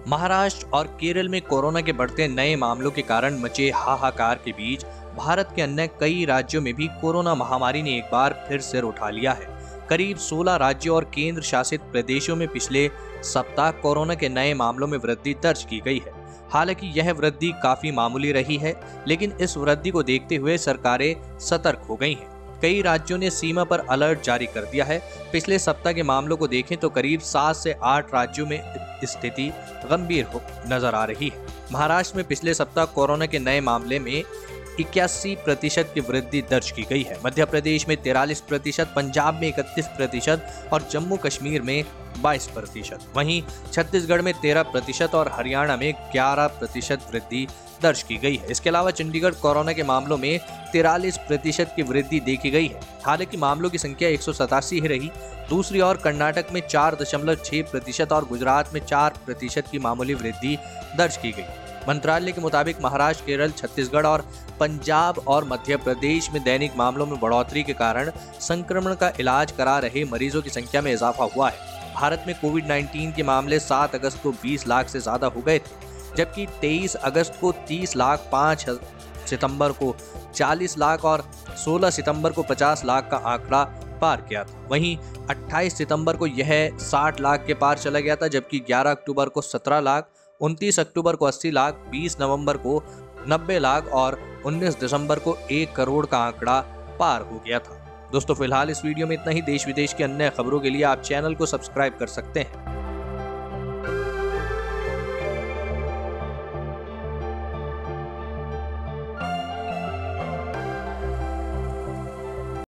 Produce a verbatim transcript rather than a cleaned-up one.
महाराष्ट्र और केरल में कोरोना के बढ़ते नए मामलों के कारण मचे हाहाकार के बीच भारत के अन्य कई राज्यों में भी कोरोना महामारी ने एक बार फिर सिर उठा लिया है। करीब सोलह राज्यों और केंद्र शासित प्रदेशों में पिछले सप्ताह कोरोना के नए मामलों में वृद्धि दर्ज की गई है। हालांकि यह वृद्धि काफी मामूली रही है, लेकिन इस वृद्धि को देखते हुए सरकारें सतर्क हो गई हैं। कई राज्यों ने सीमा पर अलर्ट जारी कर दिया है। पिछले सप्ताह के मामलों को देखें तो करीब सात से आठ राज्यों में स्थिति गंभीर हो नजर आ रही है। महाराष्ट्र में पिछले सप्ताह कोरोना के नए मामले में इक्यासी प्रतिशत की वृद्धि दर्ज की गई है। मध्य प्रदेश में तिरालीस प्रतिशत, पंजाब में इकतीस प्रतिशत और जम्मू कश्मीर में बाईस प्रतिशत। वहीं छत्तीसगढ़ में तेरह प्रतिशत और हरियाणा में ग्यारह प्रतिशत वृद्धि दर्ज की गई है। इसके अलावा चंडीगढ़ कोरोना के मामलों में तिरालीस प्रतिशत की वृद्धि देखी गई है। हालांकि मामलों की संख्या एक सौ सतासी ही रही। दूसरी ओर कर्नाटक में चार दशमलव छह प्रतिशत और गुजरात में चार प्रतिशत की मामूली वृद्धि दर्ज की गई। मंत्रालय के मुताबिक महाराष्ट्र, केरल, छत्तीसगढ़ और पंजाब और मध्य प्रदेश में दैनिक मामलों में बढ़ोतरी के कारण संक्रमण का इलाज करा रहे मरीजों की संख्या में इजाफा हुआ है। भारत में कोविड उन्नीस के मामले सात अगस्त को बीस लाख से ज्यादा हो गए थे, जबकि तेईस अगस्त को तीस लाख, पाँच सितंबर को चालीस लाख और सोलह सितंबर को पचास लाख का आंकड़ा पार किया था। वहीं अट्ठाईस सितंबर को यह साठ लाख के पार चला गया था, जबकि ग्यारह अक्टूबर को सत्रह लाख, उनतीस अक्टूबर को अस्सी लाख, बीस नवंबर को नब्बे लाख और उन्नीस दिसंबर को एक करोड़ का आंकड़ा पार हो गया था। दोस्तों, फिलहाल इस वीडियो में इतना ही। देश विदेश की अन्य खबरों के लिए आप चैनल को सब्सक्राइब कर सकते हैं।